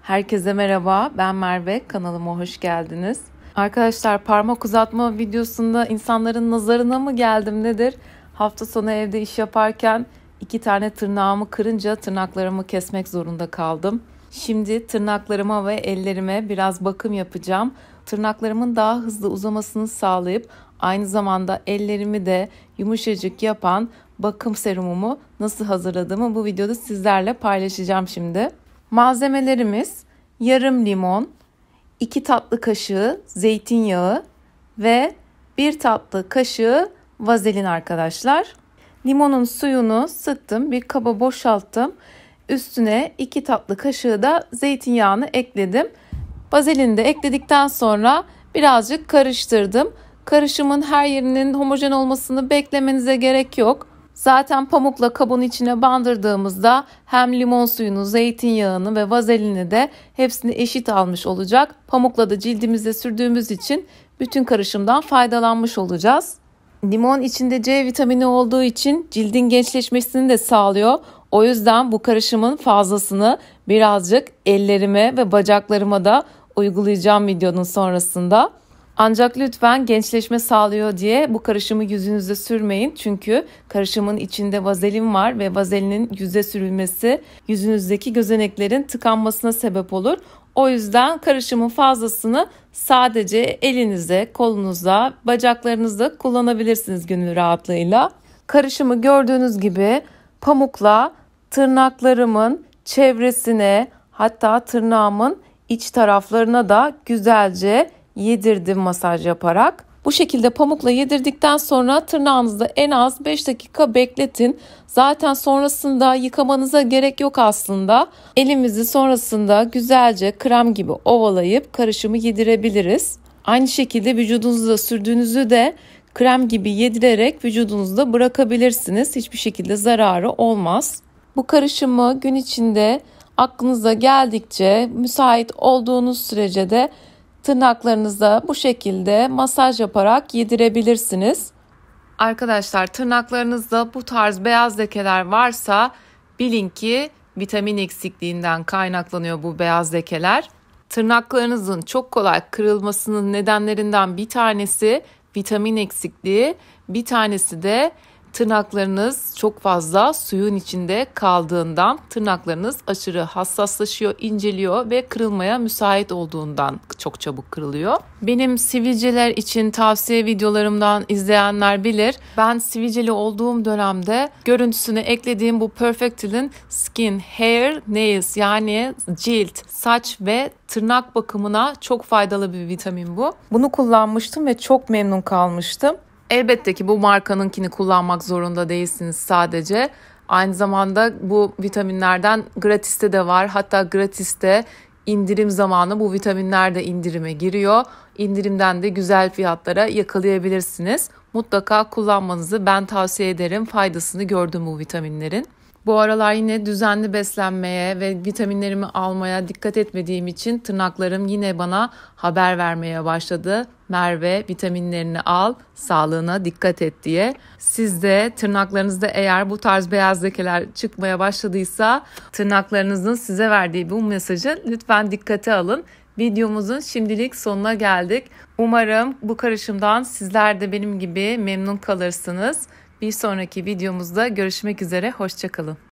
Herkese merhaba, ben Merve, kanalıma hoş geldiniz. Arkadaşlar parmak uzatma videosunda insanların nazarına mı geldim nedir? Hafta sonu evde iş yaparken 2 tane tırnağımı kırınca tırnaklarımı kesmek zorunda kaldım. Şimdi tırnaklarıma ve ellerime biraz bakım yapacağım. Tırnaklarımın daha hızlı uzamasını sağlayıp aynı zamanda ellerimi de yumuşacık yapan bakım serumumu nasıl hazırladığımı bu videoda sizlerle paylaşacağım şimdi. Malzemelerimiz yarım limon, 2 tatlı kaşığı zeytinyağı ve 1 tatlı kaşığı vazelin arkadaşlar. Limonun suyunu sıktım, bir kaba boşalttım. Üstüne 2 tatlı kaşığı da zeytinyağını ekledim. Vazelini de ekledikten sonra birazcık karıştırdım. Karışımın her yerinin homojen olmasını beklemenize gerek yok. Zaten pamukla kabın içine bandırdığımızda hem limon suyunu, zeytinyağını ve vazelini de hepsini eşit almış olacak. Pamukla da cildimize sürdüğümüz için bütün karışımdan faydalanmış olacağız. Limon içinde C vitamini olduğu için cildin gençleşmesini de sağlıyor. O yüzden bu karışımın fazlasını birazcık ellerime ve bacaklarıma da uygulayacağım videonun sonrasında. Ancak lütfen gençleşme sağlıyor diye bu karışımı yüzünüze sürmeyin. Çünkü karışımın içinde vazelin var ve vazelinin yüze sürülmesi yüzünüzdeki gözeneklerin tıkanmasına sebep olur. O yüzden karışımın fazlasını sadece elinize, kolunuza, bacaklarınızda kullanabilirsiniz gönül rahatlığıyla. Karışımı gördüğünüz gibi pamukla tırnaklarımın çevresine, hatta tırnağımın iç taraflarına da güzelce yedirdim masaj yaparak. Bu şekilde pamukla yedirdikten sonra tırnağınızda en az 5 dakika bekletin. Zaten sonrasında yıkamanıza gerek yok aslında. Elimizi sonrasında güzelce krem gibi ovalayıp karışımı yedirebiliriz. Aynı şekilde vücudunuza sürdüğünüzü de krem gibi yedirerek vücudunuzda bırakabilirsiniz. Hiçbir şekilde zararı olmaz. Bu karışımı gün içinde aklınıza geldikçe, müsait olduğunuz sürece de tırnaklarınıza bu şekilde masaj yaparak yedirebilirsiniz. Arkadaşlar tırnaklarınızda bu tarz beyaz lekeler varsa bilin ki vitamin eksikliğinden kaynaklanıyor bu beyaz lekeler. Tırnaklarınızın çok kolay kırılmasının nedenlerinden bir tanesi vitamin eksikliği, bir tanesi de tırnaklarınız çok fazla suyun içinde kaldığından tırnaklarınız aşırı hassaslaşıyor, inceliyor ve kırılmaya müsait olduğundan çok çabuk kırılıyor. Benim sivilceler için tavsiye videolarımdan izleyenler bilir. Ben sivilceli olduğum dönemde görüntüsüne eklediğim bu Perfectil'in Skin, Hair, Nails yani cilt, saç ve tırnak bakımına çok faydalı bir vitamin bu. Bunu kullanmıştım ve çok memnun kalmıştım. Elbette ki bu markanınkini kullanmak zorunda değilsiniz sadece. Aynı zamanda bu vitaminlerden gratiste de var. Hatta gratiste indirim zamanı bu vitaminler de indirime giriyor. İndirimden de güzel fiyatlara yakalayabilirsiniz. Mutlaka kullanmanızı ben tavsiye ederim. Faydasını gördüm bu vitaminlerin. Bu aralar yine düzenli beslenmeye ve vitaminlerimi almaya dikkat etmediğim için tırnaklarım yine bana haber vermeye başladı. Merve vitaminlerini al, sağlığına dikkat et diye. Siz de tırnaklarınızda eğer bu tarz beyaz lekeler çıkmaya başladıysa tırnaklarınızın size verdiği bu mesajı lütfen dikkate alın. Videomuzun şimdilik sonuna geldik. Umarım bu karışımdan sizler de benim gibi memnun kalırsınız. Bir sonraki videomuzda görüşmek üzere, hoşça kalın.